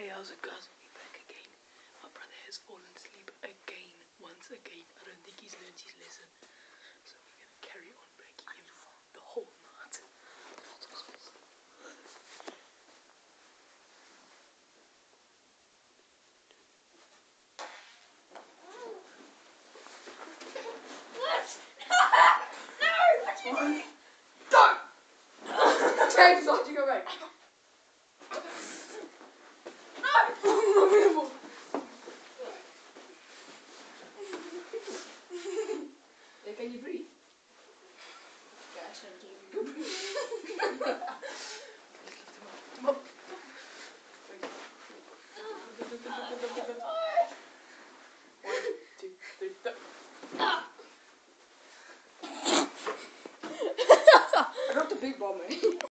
Hey, how's it guys? We're back again. My brother has fallen asleep again, once again. I don't think he's learned his lesson. So we're going to carry on breaking him the whole night. Don't! James, why'd you go back? No! Can you breathe? Yeah, I shouldn't keep you. I dropped a big bomb, man.